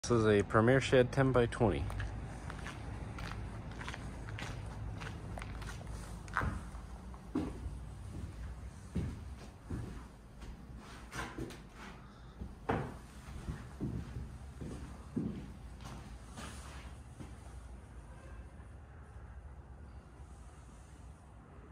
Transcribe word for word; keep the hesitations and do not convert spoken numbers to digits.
This is a Premier Shed ten by twenty.